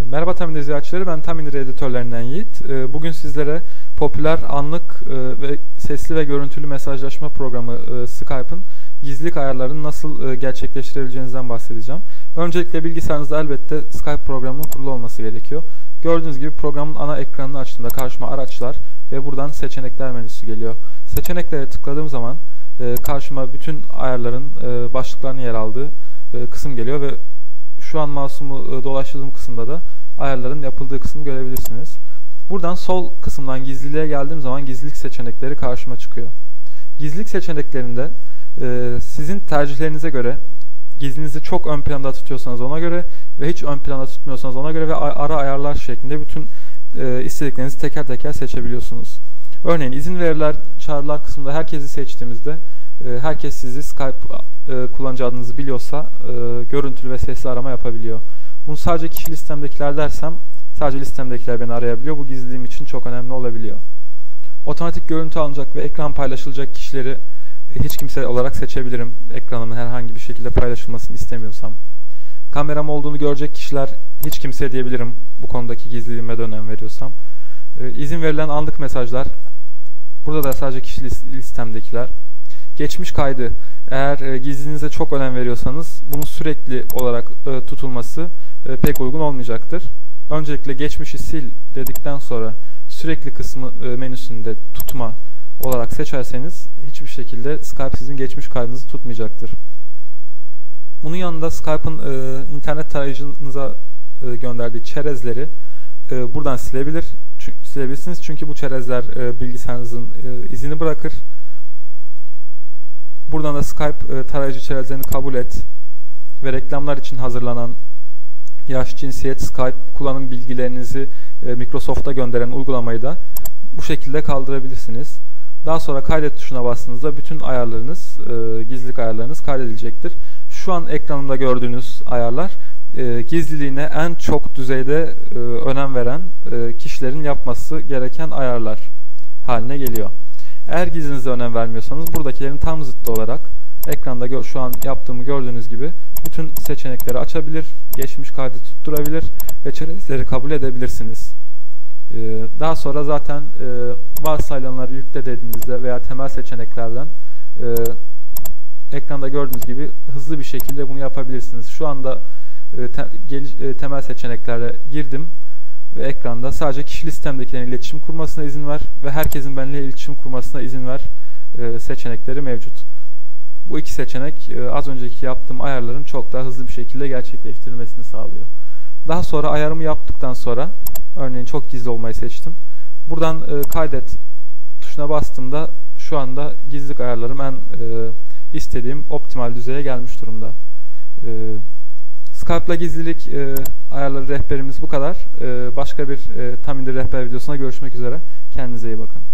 Merhaba Tamindir ziyaretçileri, ben Tamindir editörlerinden Yiğit. Bugün sizlere popüler anlık ve sesli ve görüntülü mesajlaşma programı Skype'ın gizlilik ayarlarını nasıl gerçekleştirebileceğinizden bahsedeceğim. Öncelikle bilgisayarınızda elbette Skype programının kurulu olması gerekiyor. Gördüğünüz gibi programın ana ekranını açtığımda karşıma araçlar ve buradan seçenekler menüsü geliyor. Seçeneklere tıkladığım zaman karşıma bütün ayarların başlıklarının yer aldığı kısım geliyor ve şu an mouse'umu dolaştırdığım kısımda da ayarların yapıldığı kısmı görebilirsiniz. Buradan sol kısımdan gizliliğe geldiğim zaman gizlilik seçenekleri karşıma çıkıyor. Gizlilik seçeneklerinde sizin tercihlerinize göre, gizlinizi çok ön planda tutuyorsanız ona göre ve hiç ön planda tutmuyorsanız ona göre ve ara ayarlar şeklinde bütün istediklerinizi teker teker seçebiliyorsunuz. Örneğin izin verirler, çağrılar kısmında herkesi seçtiğimizde herkes sizi Skype kullanıcı adınızı biliyorsa görüntülü ve sesli arama yapabiliyor. Bunu sadece kişi listemdekiler dersem sadece listemdekiler beni arayabiliyor. Bu gizliliğim için çok önemli olabiliyor. Otomatik görüntü alınacak ve ekran paylaşılacak kişileri hiç kimse olarak seçebilirim. Ekranımın herhangi bir şekilde paylaşılmasını istemiyorsam. Kameram olduğunu görecek kişiler hiç kimse diyebilirim bu konudaki gizliliğime de önem veriyorsam. İzin verilen anlık mesajlar, burada da sadece kişi listemdekiler. Geçmiş kaydı, eğer gizliliğinize çok önem veriyorsanız bunun sürekli olarak tutulması pek uygun olmayacaktır. Öncelikle geçmişi sil dedikten sonra sürekli kısmı menüsünde tutma olarak seçerseniz hiçbir şekilde Skype sizin geçmiş kaydınızı tutmayacaktır. Bunun yanında Skype'ın internet tarayıcınıza gönderdiği çerezleri buradan silebilirsiniz. Çünkü bu çerezler bilgisayarınızın izini bırakır. Buradan da Skype tarayıcı çerezlerini kabul et ve reklamlar için hazırlanan yaş, cinsiyet, Skype kullanım bilgilerinizi Microsoft'a gönderen uygulamayı da bu şekilde kaldırabilirsiniz. Daha sonra kaydet tuşuna bastığınızda bütün ayarlarınız, gizlilik ayarlarınız kaydedilecektir. Şu an ekranımda gördüğünüz ayarlar gizliliğine en çok düzeyde önem veren kişilerin yapması gereken ayarlar haline geliyor. Eğer gizlinize önem vermiyorsanız buradakilerin tam zıttı olarak ekranda şu an yaptığımı gördüğünüz gibi bütün seçenekleri açabilir, geçmiş kaydı tutturabilir ve çerezleri kabul edebilirsiniz. Daha sonra zaten varsayılanları yükle dediğinizde veya temel seçeneklerden ekranda gördüğünüz gibi hızlı bir şekilde bunu yapabilirsiniz. Şu anda temel seçeneklere girdim ve ekranda sadece kişi listemdekilerin iletişim kurmasına izin ver ve herkesin benimle iletişim kurmasına izin ver seçenekleri mevcut. Bu iki seçenek az önceki yaptığım ayarların çok daha hızlı bir şekilde gerçekleştirilmesini sağlıyor. Daha sonra ayarımı yaptıktan sonra örneğin çok gizli olmayı seçtim. Buradan kaydet tuşuna bastığımda şu anda gizlilik ayarlarım en istediğim optimal düzeye gelmiş durumda. Skype'la gizlilik ayarları rehberimiz bu kadar. Başka bir Tamindir rehber videosuna görüşmek üzere. Kendinize iyi bakın.